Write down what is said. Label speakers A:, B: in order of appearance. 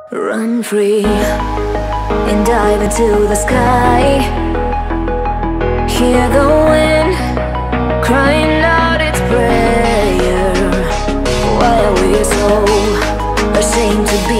A: Run free and dive into the sky. Hear the wind crying out its prayer. Why are we so ashamed to be